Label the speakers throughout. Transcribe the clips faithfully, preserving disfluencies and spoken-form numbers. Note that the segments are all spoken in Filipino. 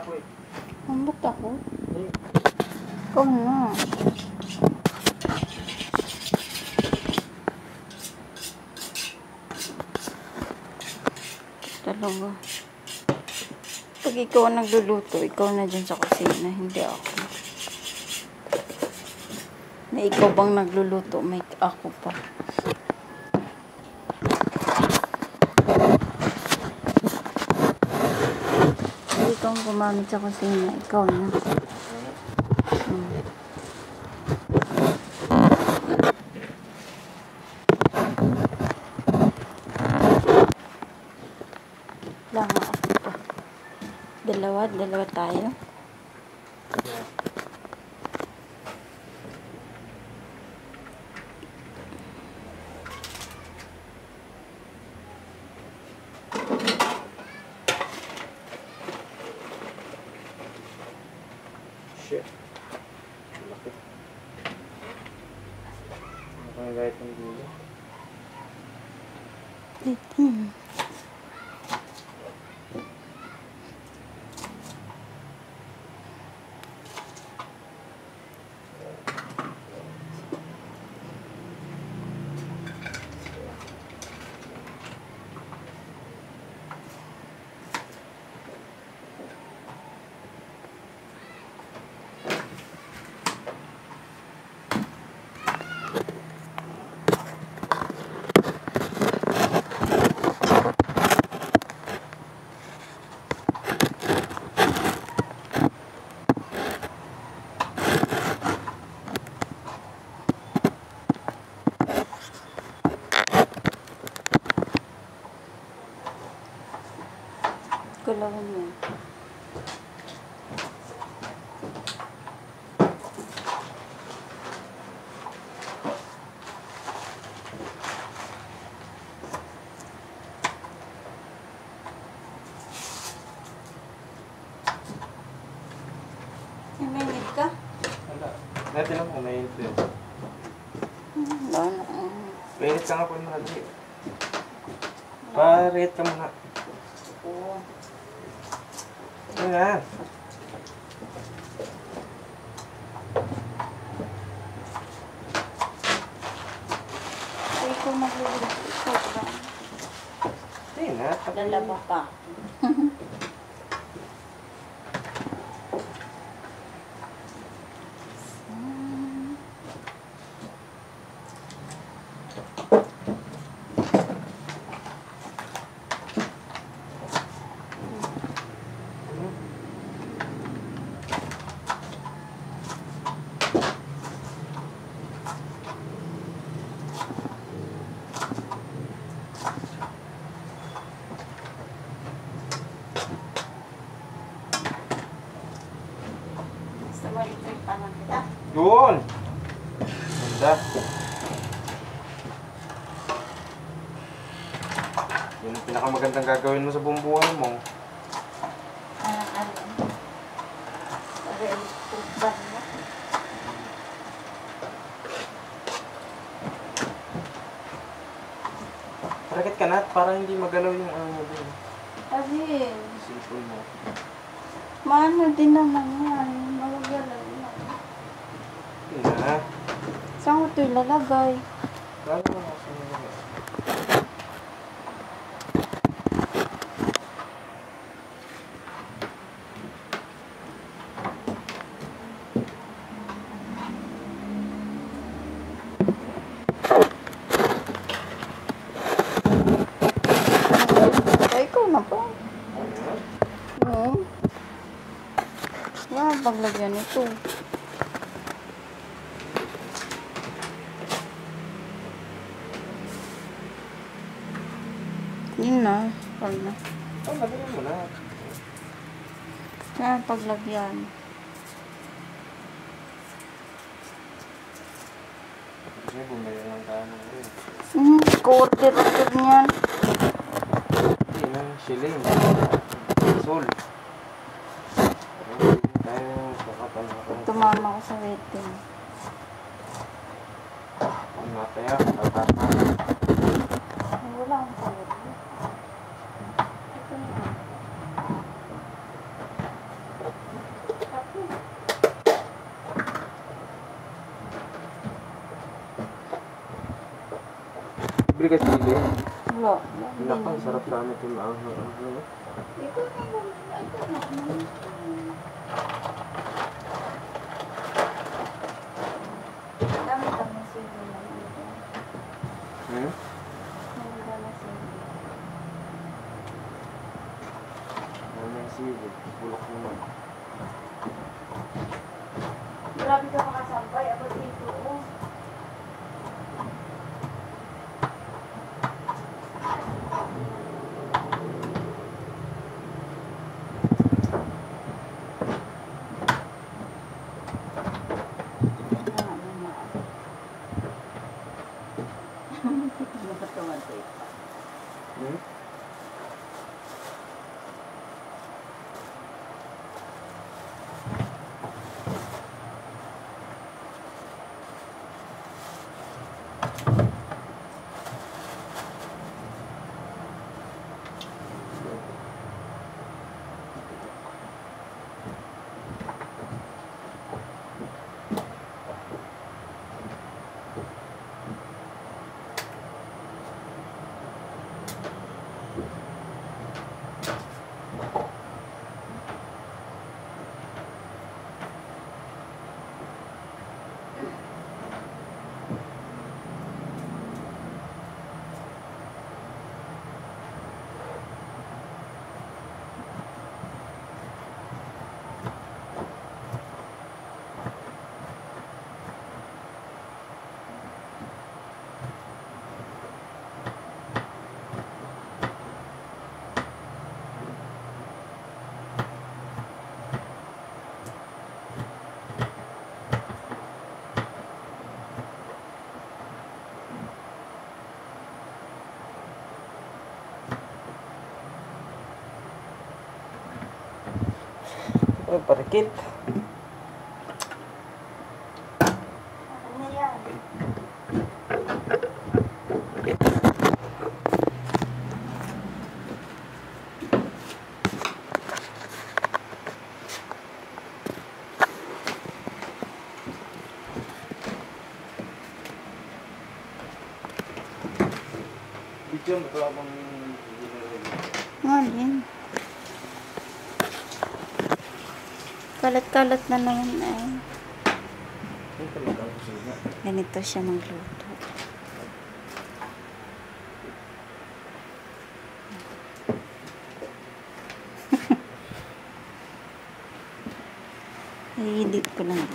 Speaker 1: ako eh.
Speaker 2: Ang ba't ako?
Speaker 1: Eh.
Speaker 2: Ikaw na. Talaga. Pag ikaw ang nagluluto, ikaw na dyan sa kusina, hindi ako. Na ikaw bang nagluluto, may ako pa. Pag ikaw ang gumamit sa kusina, ikaw na. Hmm. Lama ako pa. Dalawa, dalawa tayo.
Speaker 1: Shit. Laki. Mukhang gayet ng gulo.
Speaker 2: Hmm. Gulawin mo. Naminit ka?
Speaker 1: Wala. Dati lang kung may init.
Speaker 2: Wala na.
Speaker 1: Mainit ka nga po muna dali. Pa-rate ka muna.
Speaker 2: Oo.
Speaker 1: Ano nga?
Speaker 2: Ay, ikaw magluluto. Ikaw ba?
Speaker 1: Hindi na.
Speaker 2: Lalaba pa. Gusto mo electric pa lang kita?
Speaker 1: Doon! Ganda. Yun ang pinakamagandang gagawin mo sa buong buhay mo.
Speaker 2: Ah, ano? Electric ba niya?
Speaker 1: Parakit ka na para hindi magalaw yung ano mo din.
Speaker 2: Kasi,
Speaker 1: Simple mo.
Speaker 2: maano din naman yan. Magagalaw na.
Speaker 1: Hindi na.
Speaker 2: Saan ko ito ilalagay?
Speaker 1: Lalo mo kasi nilagay.
Speaker 2: Ay, ikaw na pa. Oo. Wala ang paglagyan ito. Yun na. Pag na.
Speaker 1: Oh, lagyan mo na.
Speaker 2: Wala ang paglagyan.
Speaker 1: Kasi bumili lang tayo ng rin.
Speaker 2: Hmm, quarter-quarter niyan.
Speaker 1: Hindi na, shilling. Sol. Tayo kakapanakan.
Speaker 2: Tumama ko sa waiting.
Speaker 1: Ang mataya, tatama.
Speaker 2: Wala akong paglagyan. Ito na.
Speaker 1: Bili ka sili.
Speaker 2: Wala. Wala.
Speaker 1: Naka, sarap sana ito maanghang.
Speaker 2: Ikaw na bumili. Ikaw na bumili. Dami-dami sili naman ito.
Speaker 1: Hmm?
Speaker 2: Dami-dami sili.
Speaker 1: Ano yung sili? Bulok naman.
Speaker 2: Grabe ka makasampay. Ako dito, oh.
Speaker 1: Hmm? Ay, parikit.
Speaker 2: Ano yan?
Speaker 1: Video mo ito akong...
Speaker 2: Ngalin. Kalat-kalat na naman ay.
Speaker 1: Ay, talaga ako sila.
Speaker 2: Ganito siya magluto. I-edit ko lang.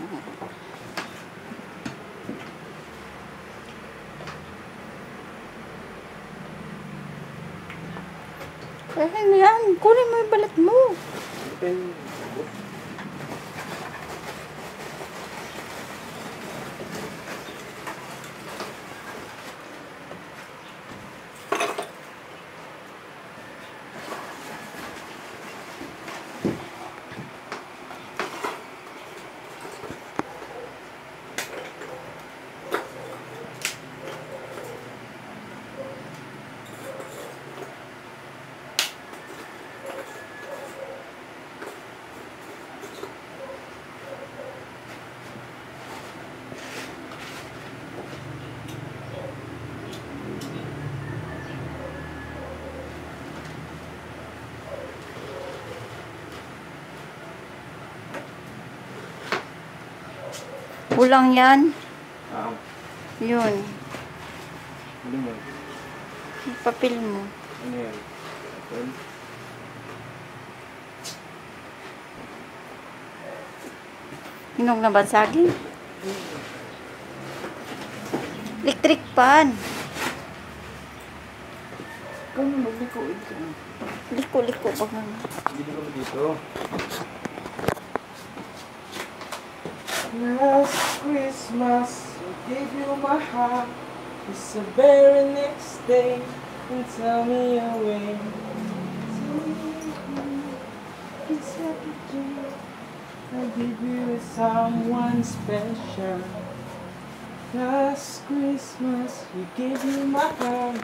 Speaker 2: Eh, ano yan? Kunin mo yung balat mo.
Speaker 1: Ay,
Speaker 2: Kulang yan.
Speaker 1: ah,
Speaker 2: Yun.
Speaker 1: ano yan?
Speaker 2: Yung papel mo.
Speaker 1: Ano yan? Well,
Speaker 2: Hinog na ba saging? Electric pan.
Speaker 1: kano magliko ito?
Speaker 2: Liko-liko pa nga.
Speaker 1: Hindi ko dito. Last Christmas, I gave you my heart. It's the very next day, and tell me away. It's like a dream. I give you to someone special. Last Christmas, you gave you my heart.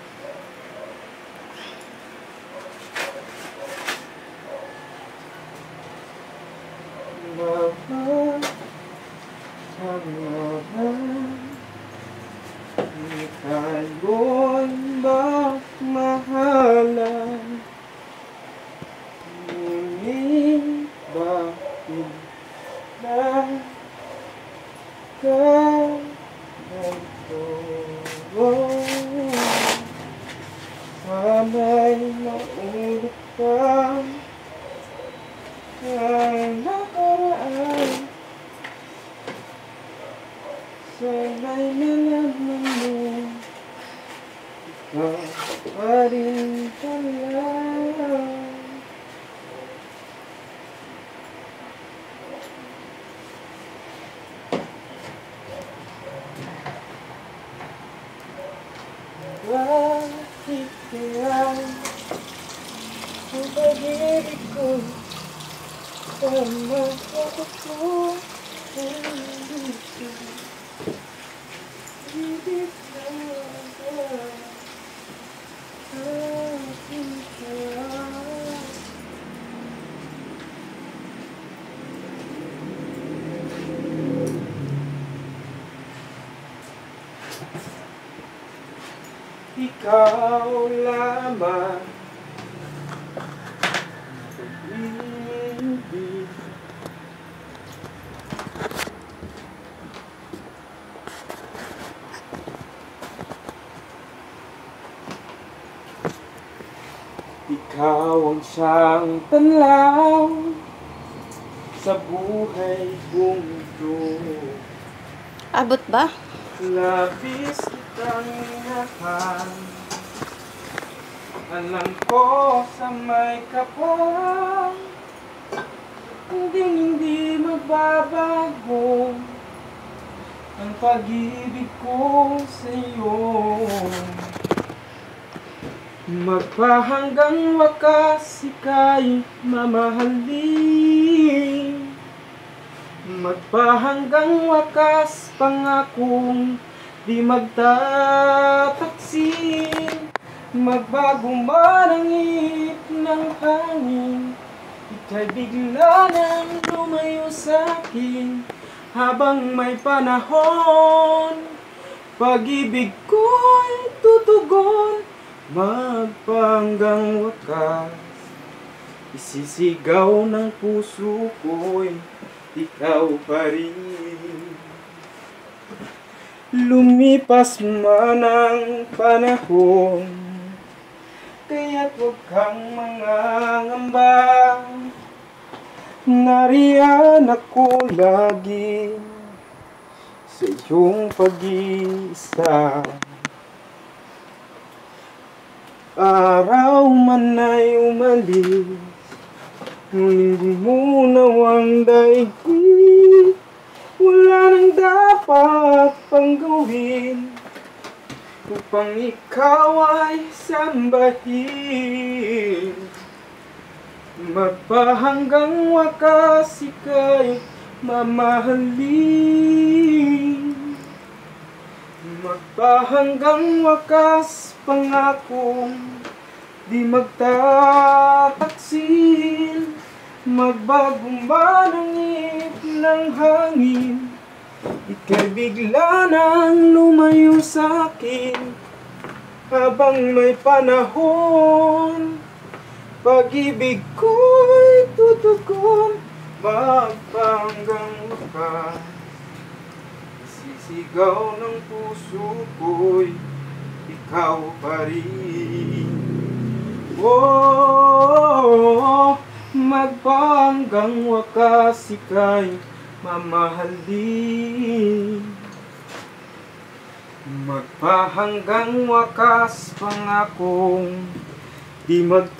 Speaker 1: Mama, tell me all that. If I go nakaraan. Sana'y nalaman mo, ikaw pa rin pala. Bakit kaya ang pag-ibig ko tama ako ko dito? Ibig na ba aking kaya? Ikaw lamang pag-ibig. Ikaw ang siyang tanaw sa buhay kong ito.
Speaker 2: Abot ba?
Speaker 1: Labis kitang minahal. Alam ko sa may kapal, hindi hindi magbabago ang pag-ibig ko sa iyo. Magpahanggang wakas ika'y mamahalin. Magpahanggang wakas pangakong di magtataksin. Magbago man ang ihip ng hangin, ika'y bigla nang lumayo sa'kin. Habang may panahon, pag-ibig ko'y tutugon. Magpahanggang wakas, isisigaw ng puso ko'y ikaw pa rin. Lumipas man ang panahon, kaya't huwag kang mangangamba. Nariyan ako lagi sa iyong pag-iisa. Araw man ay umalis, ngunit di mo nawang daigdig. Wala nang dapat pang gawin upang ikaw ay sambahin. Magpahanggang wakas ika'y mamahalin. Magpahanggang wakas pangakong di magtataksil. Magbago man ang ihip ng hangin, ika'y bigla nang lumayo sa'kin. Habang may panahon, pag-ibig ko'y tutugon. Magpahanggang wakas, sisigaw ng puso ko'y ikaw pa rin. Oh, magpahanggang wakas ika'y mamahalin. Magpahanggang wakas pangakong di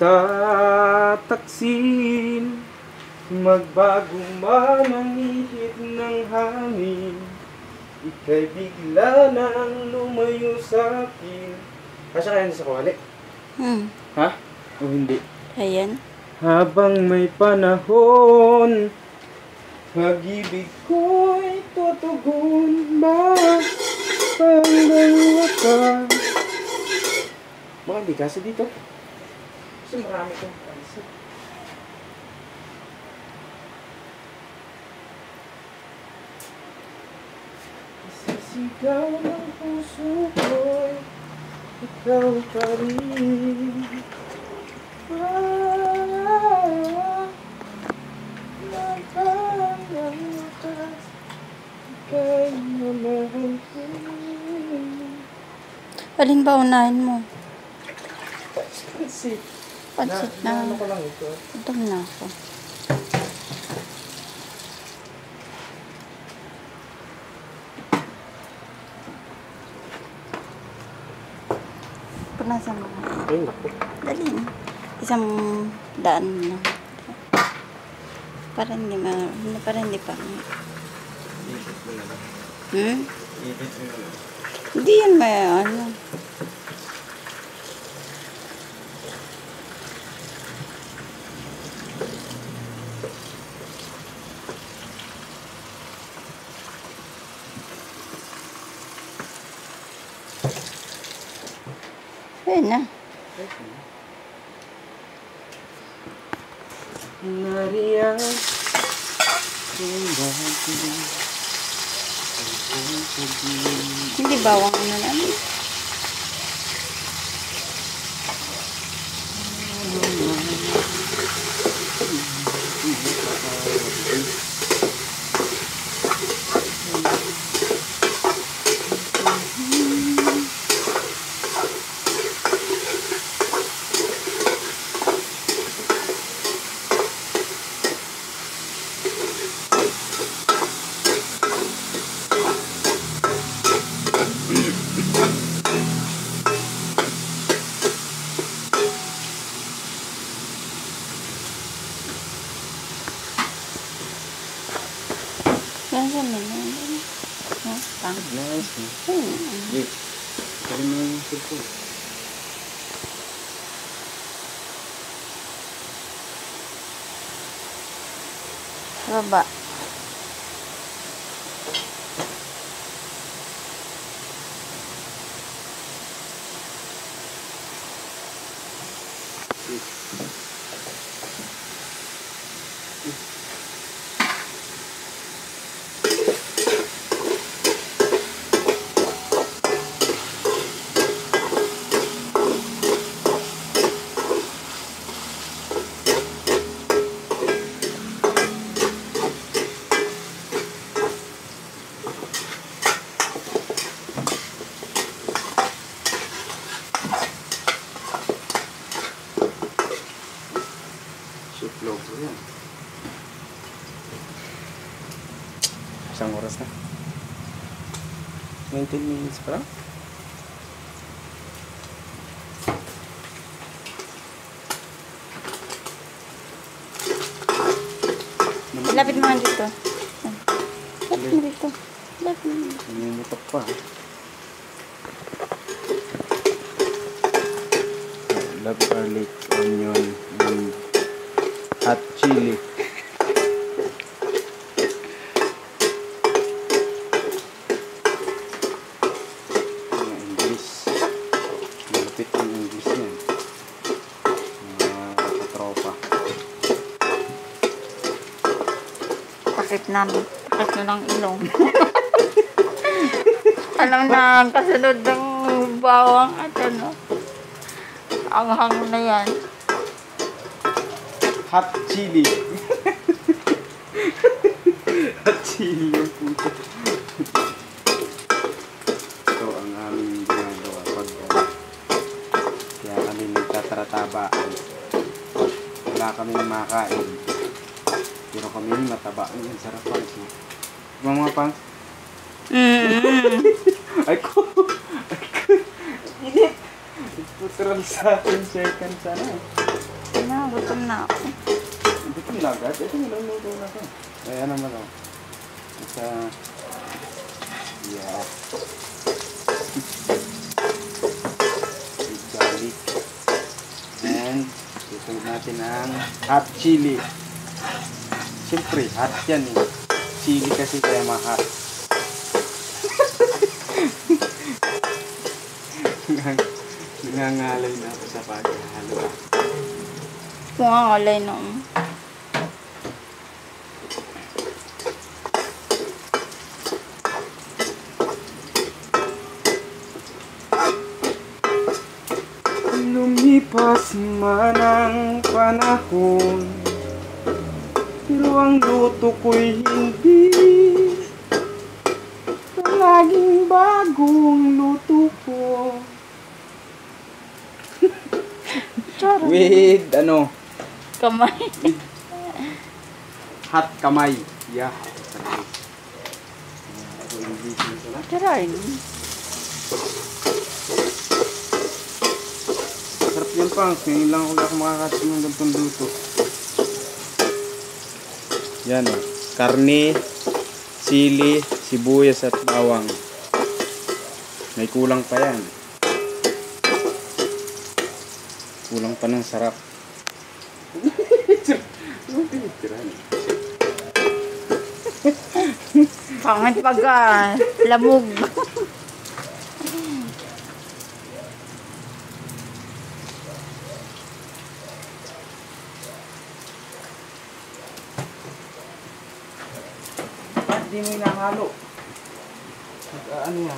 Speaker 1: magtataksin. Magbago man ang ihip ng hangin, ika'y bigla nang lumayo sa'kin. Kasya kaya sa kawali?
Speaker 2: Hmm.
Speaker 1: Ha? O hindi?
Speaker 2: Ayan.
Speaker 1: Habang may panahon, pag-ibig ko'y tutugon. Magpahanggang wakas. Baka hindi kasi dito. Kasi marami kong pansin. Isisigaw ng puso ko'y ikaw pa rin. Ah, magpahanggang wakas ika'y mamahalin.
Speaker 2: Alin ba unahin mo?
Speaker 1: Pansit.
Speaker 2: Pansit na.
Speaker 1: Ano ko lang ito?
Speaker 2: Gutom na ako. kung nasa mga.
Speaker 1: Ay, naku.
Speaker 2: Dali na. Isang daan lang. Para hindi ma... Para hindi pa.
Speaker 1: Ipit mo na lang.
Speaker 2: Hmm?
Speaker 1: Ipit mo na lang.
Speaker 2: Hindi yan may ano. Ayun na.
Speaker 1: Nariyan
Speaker 2: Hindi bawang ano namin. Nasa nila. No? Pang.
Speaker 1: Nice.
Speaker 2: Ayun.
Speaker 1: Wait. Kali mo yung cellphone.
Speaker 2: Baba.
Speaker 1: Shitlog ko yan. Isang oras na. nineteen minutes pa lang.
Speaker 2: Lapit mo nga dito. Lapit mo dito. Lapit mo dito.
Speaker 1: Nanimutok pa. Love garlic, onion, and hot chili. Mga English. Malapit yung English yan. Mga katropa.
Speaker 2: Pakit na. Pakit na ng ilong. Alam na, kasunod ng bawang at ano. Ang hang na yan.
Speaker 1: Hot chili. Hot chili yung puto. Ito ang aming ginagawa pag uh, kaya kami nagtatratabaan. Wala kami makain. Pero kami mataba. Ang sarap pang ito. Mga mga pang.
Speaker 2: Mm-hmm.
Speaker 1: Ay ko. Ay ko. Init. Putral sa akin second sana.
Speaker 2: Na, gutom na ako.
Speaker 1: Gutom na agad? Ito niluluto na ko. Ayan naman ako. Sa... Yeah. Garlic. And ito natin ang hot chili. Siyempre, hot yan eh. Chili kasi kaya ma-hot. Nangangalay na ako sa paghahalo.
Speaker 2: Kung ang alay noon.
Speaker 1: Lumipas man ang panahon, pero ang luto ko'y hindi. Palaging bagong luto ko. With ano?
Speaker 2: Kamay.
Speaker 1: With hot kamay. Yeah.
Speaker 2: Karay.
Speaker 1: Yan pang, ngayon lang ako makakasin ng ganitong luto. Yan o. Karne, sili, sibuyas at bawang. May kulang pa yan. Kulang pa ng sarap.
Speaker 2: Pangit pag ah, lamog.
Speaker 1: Ba't di mo inahalo? Nag, ano yan?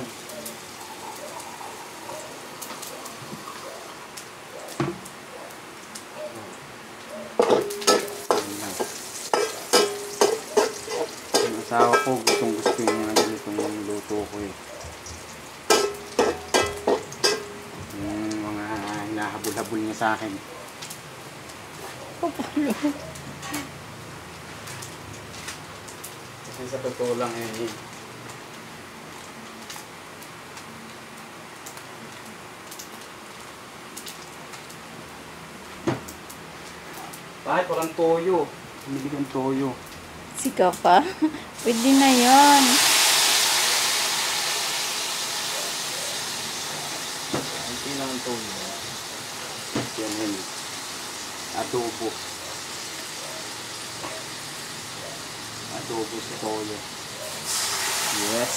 Speaker 1: Yung asawa ko, gustong gusto niya na ganitong luto ko eh. Yung mga hinahabol-habol niya sa akin. Kasi sa totoo lang eh, bakit walang toyo? Bumili kang toyo.
Speaker 2: Sika pa. Pwede na yon.
Speaker 1: Hindi lang ang toyo. Yan yun. Adobo. Adobo sa toyo. Yes.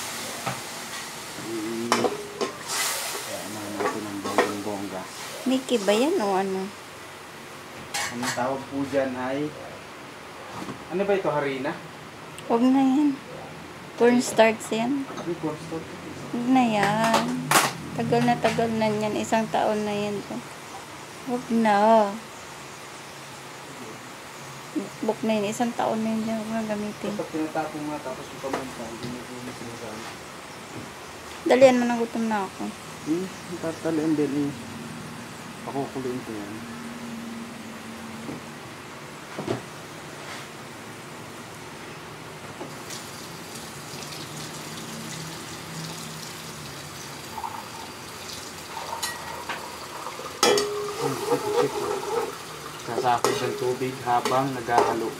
Speaker 1: Mm. Kaya naman natin ang bonggang-bongga.
Speaker 2: Mickey ba yan o ano?
Speaker 1: Ang tawag po dyan ay... Ano ba ito? Harina?
Speaker 2: Huwag na yan. Cornstarch yan.
Speaker 1: Ay, cornstarch.
Speaker 2: Huwag na yan. Tagal na tagal na yan. Isang taon na yan. Huwag na. Buk na yun. Isang taon na yun. Huwag na gamitin.
Speaker 1: Kapag tinatapong nga tapos yung pamunta, hindi mo po sinasama.
Speaker 2: Dalian mo na, gutom na ako.
Speaker 1: Hmm, tatalian din eh. Pakukuloyin ko yan. Sasakot ng tubig habang naghahalo.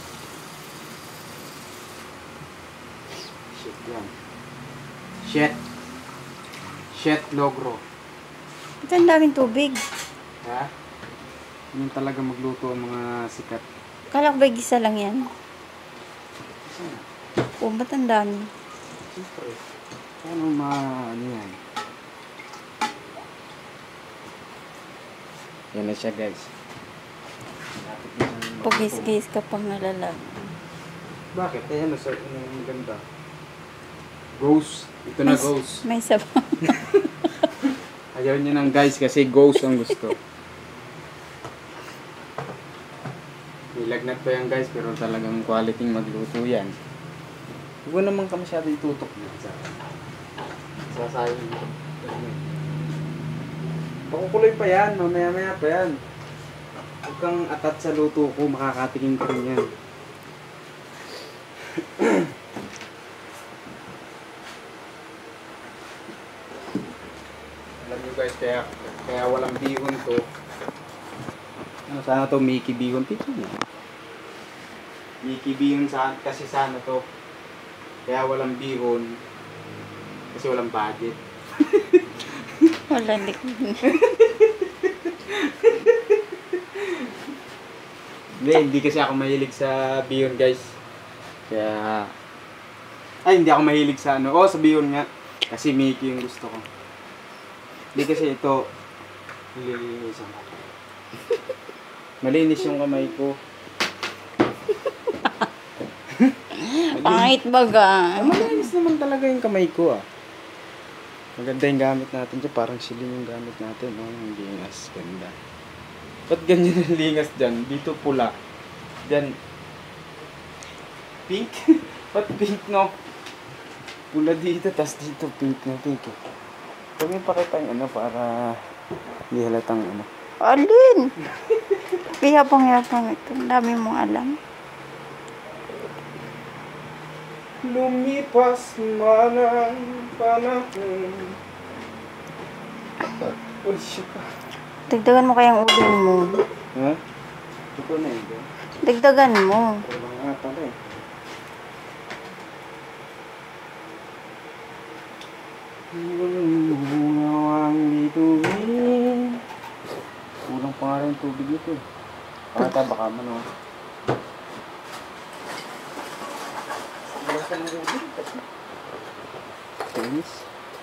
Speaker 1: Shit yan. Shit. Shit logro.
Speaker 2: Ito ang daming tubig.
Speaker 1: Ha? Yun talaga magluto ang mga sikat.
Speaker 2: Kala ko ba gisa lang yan?
Speaker 1: Sana.
Speaker 2: O, ba't ang dami?
Speaker 1: Siyempre. Paano ma... ano yan? Yan na siya guys.
Speaker 2: Pagis-gis ka pang nalalag.
Speaker 1: Bakit? Kaya ano sir, ano yung maganda? Ghost. Ito na
Speaker 2: May,
Speaker 1: ghost.
Speaker 2: may sabaw.
Speaker 1: Ayaw niya ng guys kasi ghost ang gusto. Nilagnat pa yan guys pero talagang quality magluto yan. Huwag naman ka masyado itutok dito sa akin. Sasayang ito. Pakukuloy pa yan, mamaya maya pa yan. Huwag kang atat sa luto ko, makakatikin ka rin yan. Alam nyo guys, kaya, kaya walang bihon to. Ano sana to, Mickey bihon? Pito mo. Mickey bihon sa, kasi sana to. Kaya walang bihon. Kasi walang budget.
Speaker 2: Wala, hindi ko.
Speaker 1: Hindi, hindi kasi ako mahilig sa bihon guys. Kaya... Ay, hindi ako mahilig sa ano. Oh, sa bihon nga. Kasi Mickey yung gusto ko. Hindi kasi ito... Nililinisan ko. Malinis yung kamay ko.
Speaker 2: Pangit baga.
Speaker 1: Ah, malinis naman talaga yung kamay ko ah. Maganda yung gamit natin dyan. Parang siling yung gamit natin. Oh, yung lingas. Ganda. Ba't ganyan yung lingas dyan? Dito pula. Dyan. Pink? Ba't pink no? Pula dito. Tas dito pink na pink. Huwag yung pakita yung ano para hindi halatang ano.
Speaker 2: Alin? Pihapang-yapang ito. Ang dami mong alam.
Speaker 1: Lumipas man ang panahon. Uy, shit.
Speaker 2: Dagdagan mo kayang uling mo.
Speaker 1: Ha? Ito na yun.
Speaker 2: Dagdagan mo.
Speaker 1: Wala nga pala eh. Ang bituin. Kulang pa nga rin tubig ito. Pakita baka man o. Wala ka ng tubig kasi. Tennis.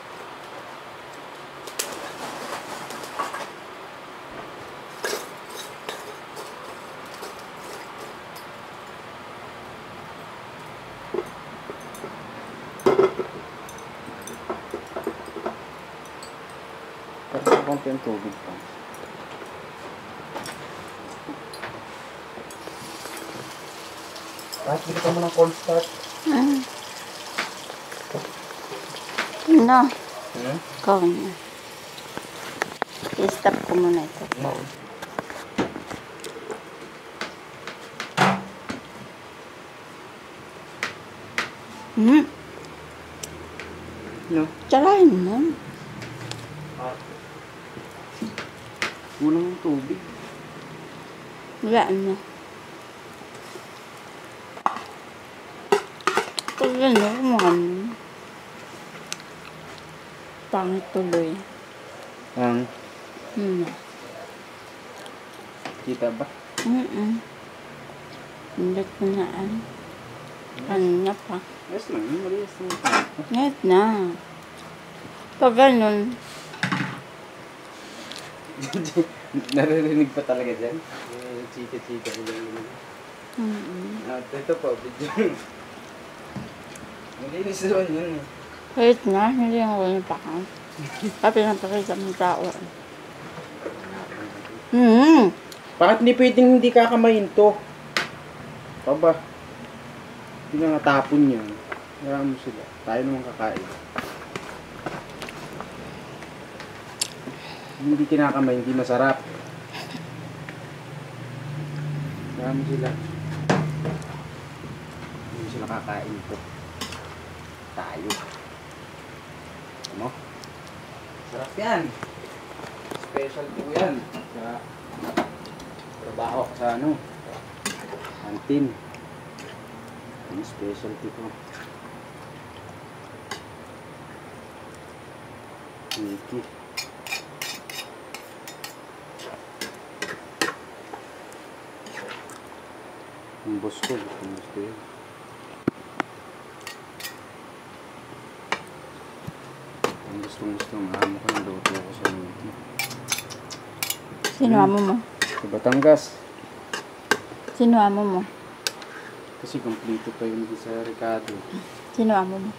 Speaker 1: Parang konti ang tubig pa. Kahit hindi ka mo ng cold start.
Speaker 2: Ah. No.
Speaker 1: Hmm?
Speaker 2: Ikaw na. I-stop ko muna ito.
Speaker 1: No.
Speaker 2: Hmm.
Speaker 1: No.
Speaker 2: Tsarahin mo.
Speaker 1: Kulang ang tubig.
Speaker 2: Wala na. Pag ano, kumahan mo. Pangit tuloy.
Speaker 1: Ang
Speaker 2: Hmm.
Speaker 1: kita ba?
Speaker 2: Mm-mm. Hindi ko na ano. Kanina pa.
Speaker 1: Yes lang, malinis lang.
Speaker 2: Ngayon na. Pag ganun,
Speaker 1: Naririnig pa talaga dyan? Eh, chika-chika ko lang.
Speaker 2: mm
Speaker 1: At ito po, video. Malinis naman yun eh.
Speaker 2: kahit na, hindi ako napakan. Kasi napakita ng tao. Hmm.
Speaker 1: Bakit hindi pwedeng hindi kakamayin to? Pa ba? Hindi nga natapon yan. Kaya mo sila. Tayo naman kakain. Hindi kinakamay, hindi masarap. Kaya mo sila. Hindi sila kakain ito. Tayo. Ano? Sarap yan. Specialty ko yan. Sa trabaho sa ano. Canteen. Yung specialty ko. Wiki. Ang boss ko. Ang boss ko yun. Ang gustong gusto. Mahamo ko ng luto ko sa luto.
Speaker 2: Sino amo mo?
Speaker 1: Sa Batangas.
Speaker 2: Sino amo mo?
Speaker 1: Kasi kompleto pa yun sa Ricardo.
Speaker 2: Sino amo mo?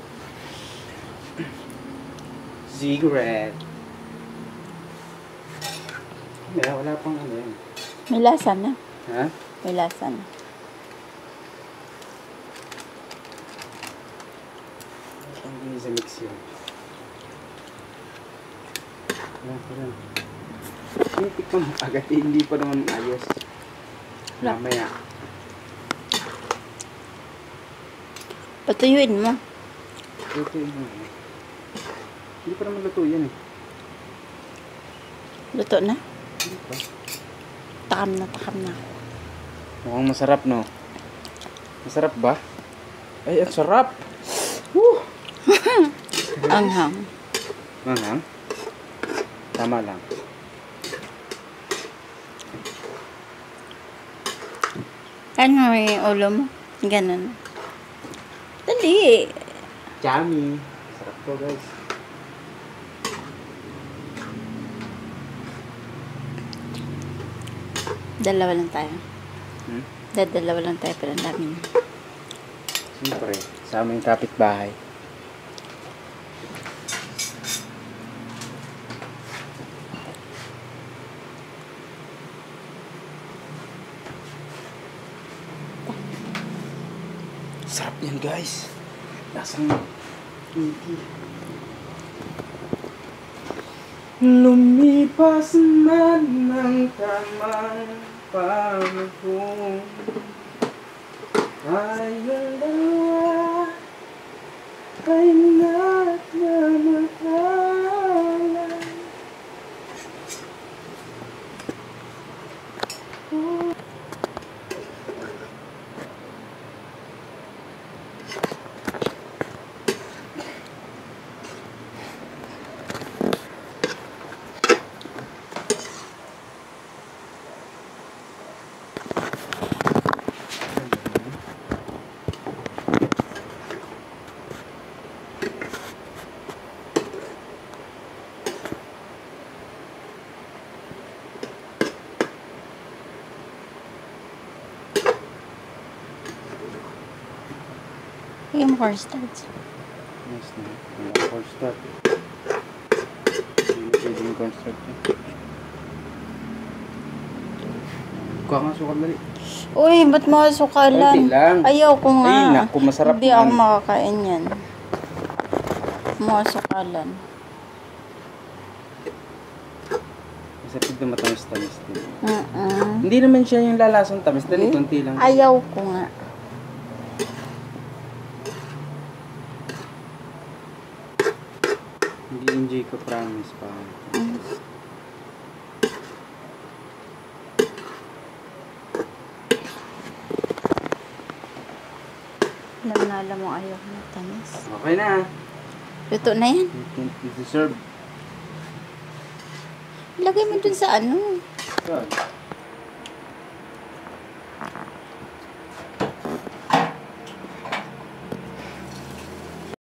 Speaker 1: Cigarette. Wala, wala pang ano yun.
Speaker 2: May lasa na.
Speaker 1: Ha?
Speaker 2: May lasa na.
Speaker 1: Ang hindi sa mix yun. Wala pa rin. Titik pa agad eh, hindi pa naman ayos. Mamaya.
Speaker 2: Patuyuin mo.
Speaker 1: Luto yun. Hindi pa naman luto yan eh.
Speaker 2: Luto na.
Speaker 1: Hindi pa.
Speaker 2: Takam na, takam na.
Speaker 1: Mukhang masarap no? Masarap ba? Ay, ang sarap! Woo!
Speaker 2: Anghang.
Speaker 1: Manghang? Tama lang.
Speaker 2: Ano yung ulo mo? Ganun. Dali.
Speaker 1: Yummy! Sarap to guys.
Speaker 2: Dalawa lang tayo.
Speaker 1: Hmm?
Speaker 2: Dadalawa lang tayo pero ang dami na.
Speaker 1: Siyempre, sa aming kapitbahay. Sarap yan guys. Lasang hindi. Lumipas man ng tamang panahon, tayong dalawa ay nagmamahalan.
Speaker 2: Lagyan mo cornstarch.
Speaker 1: Yes na. Wala cornstarch. Hindi na pwedeng cornstarch eh. Kuha nga sukal dali.
Speaker 2: Uy, ba't mga sukalan?
Speaker 1: Konti lang.
Speaker 2: Ayaw ko nga.
Speaker 1: Ay, naku, masarap
Speaker 2: Hindi
Speaker 1: yan.
Speaker 2: ako makakain yan. Mga sukalan.
Speaker 1: Masarap ito matamis-tamis din.
Speaker 2: Mm-mm.
Speaker 1: Hindi naman siya yung lalasang tamis. Dali, konti lang.
Speaker 2: Ayaw ko nga.
Speaker 1: Hindi yung Jacob promise pa.
Speaker 2: Mm. Alam na alam mo ayaw ko ng tamis.
Speaker 1: Okay na.
Speaker 2: Luto na yan.
Speaker 1: You can you deserve.
Speaker 2: Lagay mo dun sa ano.
Speaker 1: Good.